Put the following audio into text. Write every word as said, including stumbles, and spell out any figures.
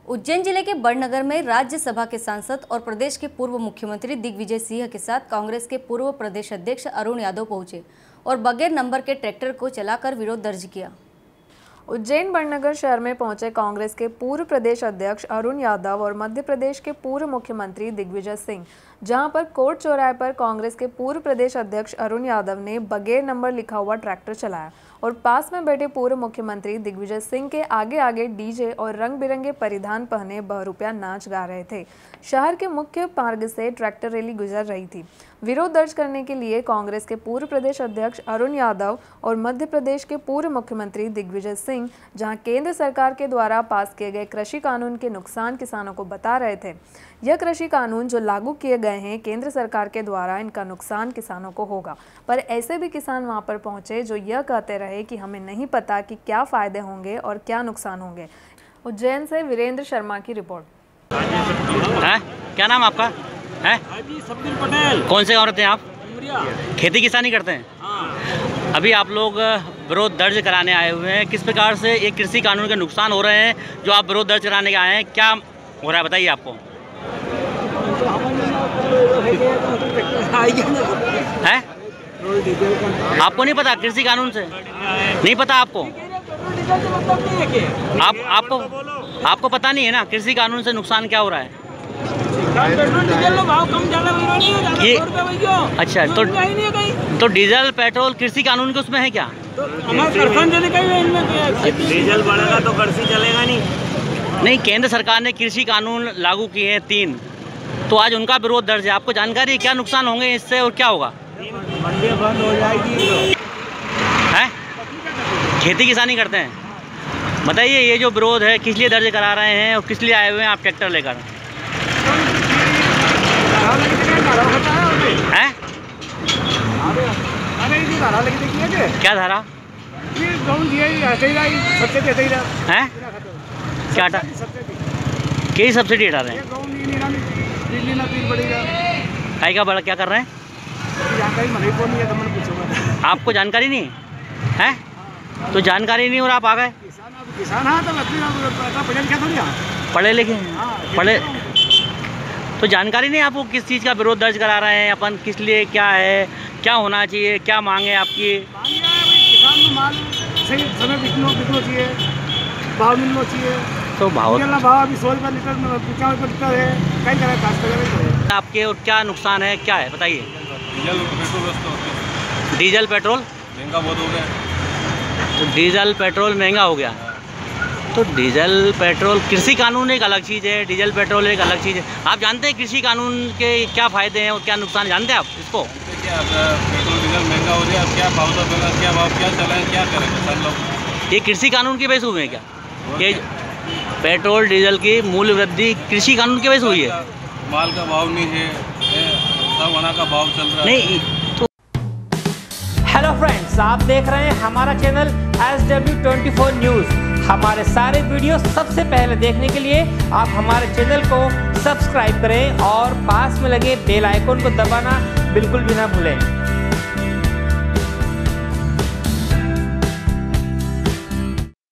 उज्जैन जिले के बड़नगर में राज्यसभा के सांसद और प्रदेश के पूर्व मुख्यमंत्री दिग्विजय सिंह के साथ कांग्रेस के पूर्व प्रदेश अध्यक्ष अरुण यादव पहुंचे और बगैर नंबर के ट्रैक्टर को चलाकर विरोध दर्ज किया। उज्जैन बड़नगर शहर में पहुंचे कांग्रेस के पूर्व प्रदेश अध्यक्ष अरुण यादव और मध्य प्रदेश के पूर्व मुख्यमंत्री दिग्विजय सिंह, जहां पर कोर्ट चौराहे पर कांग्रेस के पूर्व प्रदेश अध्यक्ष अरुण यादव ने बगैर नंबर लिखा हुआ ट्रैक्टर चलाया और पास में बैठे पूर्व मुख्यमंत्री दिग्विजय सिंह के आगे आगे डीजे और रंग बिरंगे परिधान पहने बहरूपिया नाच गा रहे थे। शहर के मुख्य मार्ग से ट्रैक्टर रैली गुजर रही थी। विरोध दर्ज करने के लिए कांग्रेस के पूर्व प्रदेश अध्यक्ष अरुण यादव और मध्य प्रदेश के पूर्व मुख्यमंत्री दिग्विजय सिंह, जहां केंद्र सरकार के द्वारा पास किए गए कृषि कानून के नुकसान किसानों को बता रहे थे। यह कृषि कानून जो लागू किए गए हैं केंद्र सरकार के द्वारा, इनका नुकसान किसानों को होगा। पर ऐसे भी किसान वहां पर पहुंचे जो यह कहते रहे कि हमें नहीं पता कि क्या फायदे होंगे और क्या नुकसान होंगे। उज्जैन से वीरेंद्र शर्मा की रिपोर्ट। है? क्या नाम आपका है? पटेल। कौन से औरत हैं आप? खेती किसानी करते हैं? हाँ। अभी आप लोग विरोध दर्ज कराने आए हुए हैं। किस प्रकार से एक कृषि कानून के नुकसान हो रहे हैं जो आप विरोध दर्ज कराने के आए हैं, क्या हो रहा है बताइए आपको? है? आपको नहीं पता कृषि कानून से? नहीं पता आपको? आप आपको आपको पता नहीं है ना कृषि कानून से नुकसान क्या हो रहा है? ये अच्छा, तो तो डीजल पेट्रोल कृषि कानून के उसमें है क्या? डीजल बढ़ेगा तो कृषि चलेगा नहीं। नहीं, केंद्र सरकार ने कृषि कानून लागू किए हैं तीन, तो आज उनका विरोध दर्ज है। आपको जानकारी है क्या नुकसान होंगे इससे और क्या होगा? मंडियाँ बंद हो जाएगी। है? खेती किसानी करते हैं? बताइए ये जो विरोध है किस लिए दर्ज करा रहे हैं और किस लिए आए हुए हैं आप ट्रैक्टर लेकर? हैं? क्या धारा है? क्या हटा कई सब्सिडी हटा रहे हैं? काय का बड़ा क्या कर रहे हैं? आपको जानकारी नहीं है? तो जानकारी नहीं और आप आ गए? पढ़े लिखे पढ़े तो जानकारी नहीं आपको किस चीज़ का विरोध दर्ज करा रहे हैं अपन, किस लिए, क्या है, क्या होना चाहिए, क्या मांगे आपकी? किसान को माल सही समय बिकना बिकना चाहिए, भाव मिलना चाहिए। तो भाव भाव अभी सौ रुपये लीटर पचास रुपये लीटर है, कई तरह का आपके और क्या नुकसान है, क्या है बताइए? डीजल पेट्रोल डीजल पेट्रोल महंगा बहुत हो गया। तो डीजल पेट्रोल महंगा हो गया। तो डीजल पेट्रोल कृषि कानून एक अलग चीज़ है, डीजल पेट्रोल एक अलग चीज़ है। आप जानते हैं कृषि कानून के क्या फ़ायदे हैं और क्या नुकसान जानते हैं आप इसको? क्या पेट्रोल डीजल महंगा हो गया, क्या भाव तो मिला, क्या भाव क्या चला है, क्या करें किसान लोग? ये कृषि कानून की वजह से हुए हैं क्या? ये पेट्रोल डीजल की मूल्य वृद्धि कृषि कानून की वजह से हुई है? माल का भाव नहीं है, सब वना का भाव चल रहा है। नहीं तो हेलो फ्रेंड्स, आप देख रहे हैं हमारा channel S W twenty four news. हमारे सारे वीडियो सबसे पहले देखने के लिए आप हमारे चैनल को सब्सक्राइब करें और पास में लगे बेल आइकन को दबाना बिल्कुल भी ना भूलें।